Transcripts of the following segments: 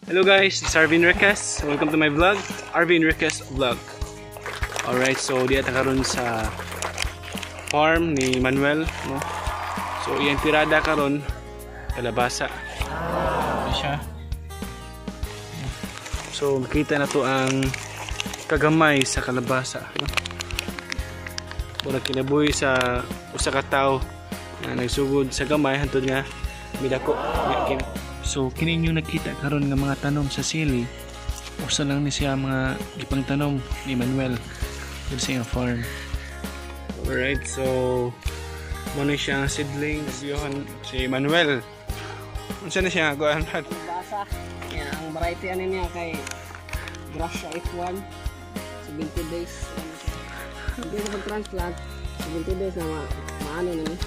Hello guys, this is Arvin Enriquez. Welcome to my vlog, Arvin Enriquez Vlog. Alright, so diya karon sa farm ni Manuel, no? So iyang tirada karon kalabasa. Siya. So makita na to ang kagamay sa kalabasa, no? Wala kinabuhi sa usa ka tawo na nagsugod sa gamay hantod nga midako. So kini yung nakita karon nga mga tanom sa sili, usa lang ni siya mga gipang tanom ni Manuel dito sa iyang farm. Alright, so muna siya seedlings yun si Manuel. Unsa na siya kuan? Basa. Yan ang variety ano niya kay Gracia F1 70 days. Hindi na pag-transplant 70 days na maano na ni.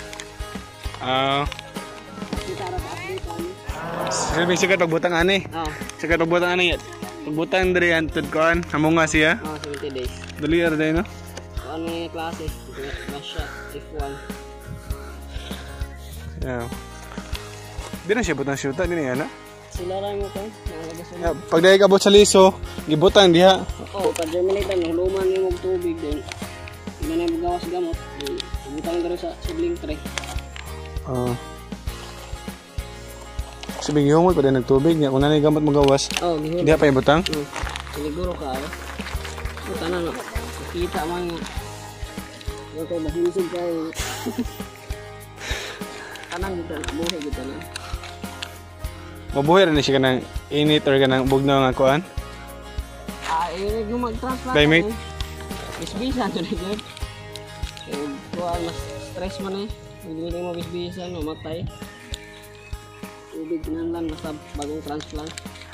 Kita ra pa-update ani. Sabi siya tagbutang ani. Siya tagbutang ani. Tagbutang diri antud kuan, amo nga siya. 70 days. Dali ra day no. Kuan may klase Gracia F1. Yeah. Di na siya butang syuta din yan ha? Sila ra mo kay yeah, pag dahil kabot sa liso, gibutang diha. Pag germinate ang luman ni mong tubig din. Ina na magawas gamot. Butang diri sa seedling tray. Sabi gihungol pa din nagtubig niya kung nanay gamot magawas. Gihungol. Diha pa ibutang. Siguro ka ay. Tanan no. Kita man nga. Yo kay mahinsig kay. Tanan dito na buhay dito na. Mabuhay rin siya kanang init or kanang bugnaw nga kuan? Yung mag-transplant climate? Bisbisan to rin yun. Kuan mas stress man eh. Hindi mo bisbisan, mamatay. Tubig kinahanglan basta bagong transplant.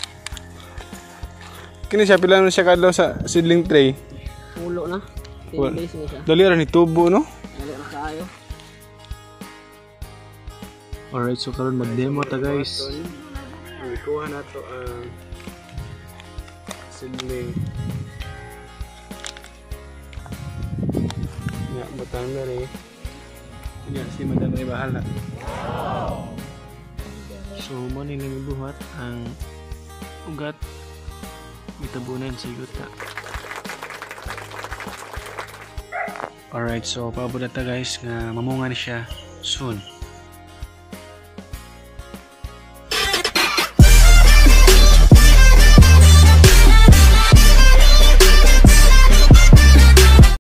Kini siya pila na siya kadlaw sa seedling tray? Pulo na. 10 days na siya. Dali ra ni tubo no? Dali na kaayo. Alright, so karon mag-demo ta guys. Ikuha na to ang seedling. Ya, butang na rin. Ya, si Madam ay bahala. So, mo ni buhat ang ugat mitabunan sa yuta. Alright, so paabot na ta guys nga mamunga na siya soon.